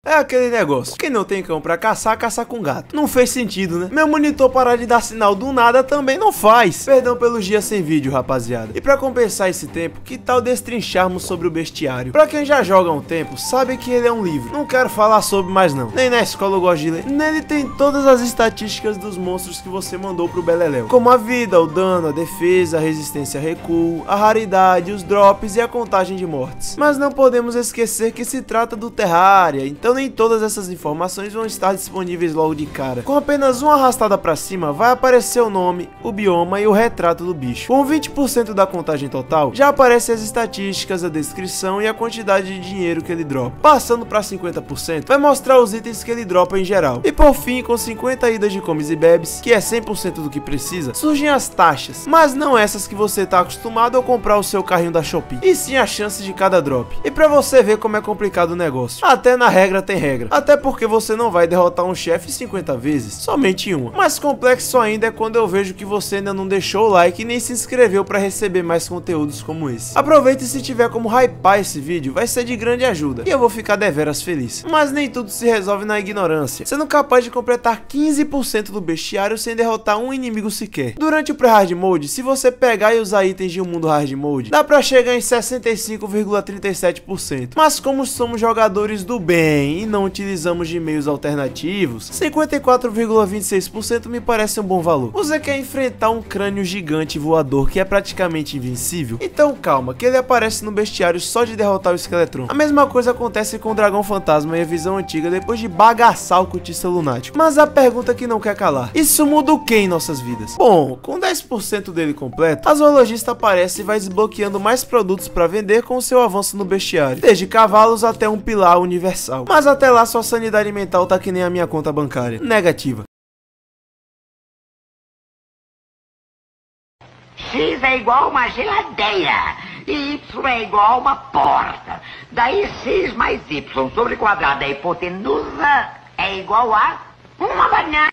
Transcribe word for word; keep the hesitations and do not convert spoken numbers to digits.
É aquele negócio, quem não tem cão pra caçar, caça com gato. Não fez sentido, né? Meu monitor parar de dar sinal do nada também não faz. Perdão pelos dias sem vídeo, rapaziada. E pra compensar esse tempo, que tal destrincharmos sobre o bestiário? Pra quem já joga há um tempo, sabe que ele é um livro. Não quero falar sobre mais não. Nem na escola eu gosto de ler. Nele tem todas as estatísticas dos monstros que você mandou pro Beleléu, como a vida, o dano, a defesa, a resistência a recuo, a raridade, os drops e a contagem de mortes. Mas não podemos esquecer que se trata do Terraria, então nem todas essas informações vão estar disponíveis logo de cara. Com apenas uma arrastada pra cima, vai aparecer o nome, o bioma e o retrato do bicho. Com vinte por cento da contagem total, já aparecem as estatísticas, a descrição e a quantidade de dinheiro que ele dropa. Passando pra cinquenta por cento, vai mostrar os itens que ele dropa em geral. E por fim, com cinquenta idas de comes e bebes, que é cem por cento do que precisa, surgem as taxas, mas não essas que você tá acostumado a comprar o seu carrinho da Shopee, e sim a chance de cada drop. E pra você ver como é complicado o negócio, até na regra tem regra, até porque você não vai derrotar um chefe cinquenta vezes, somente uma. Mais complexo ainda é quando eu vejo que você ainda não deixou o like e nem se inscreveu pra receber mais conteúdos como esse. Aproveite, se tiver como hypar esse vídeo, vai ser de grande ajuda, e eu vou ficar deveras feliz. Mas nem tudo se resolve na ignorância, sendo capaz de completar quinze por cento do bestiário sem derrotar um inimigo sequer. Durante o pré-hard mode, se você pegar e usar itens de um mundo hard mode, dá pra chegar em sessenta e cinco vírgula trinta e sete por cento. Mas como somos jogadores do bem e não utilizamos de meios alternativos, cinquenta e quatro vírgula vinte e seis por cento me parece um bom valor. Você quer enfrentar um crânio gigante voador que é praticamente invencível? Então calma, que ele aparece no bestiário só de derrotar o Skeletron. A mesma coisa acontece com o Dragão Fantasma e a visão antiga depois de bagaçar o Cultista Lunático. Mas a pergunta que não quer calar: isso muda o que em nossas vidas? Bom, com dez por cento dele completo, a zoologista aparece e vai desbloqueando mais produtos para vender com o seu avanço no bestiário, desde cavalos até um pilar universal. Mas até lá sua sanidade mental tá que nem a minha conta bancária, negativa. X é igual a uma geladeira, e Y é igual a uma porta. Daí X mais Y sobre quadrado da hipotenusa é igual a uma banana.